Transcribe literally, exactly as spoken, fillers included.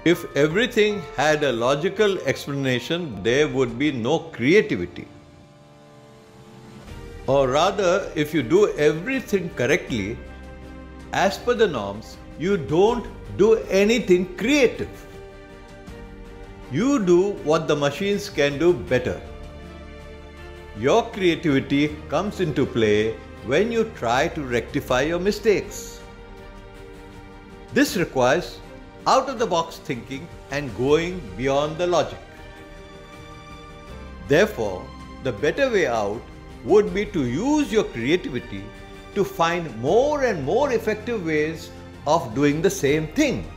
If everything had a logical explanation, there would be no creativity. Or rather, if you do everything correctly, as per the norms, you don't do anything creative. You do what the machines can do better. Your creativity comes into play when you try to rectify your mistakes. This requires out-of-the-box thinking and going beyond the logic. Therefore, the better way out would be to use your creativity to find more and more effective ways of doing the same thing.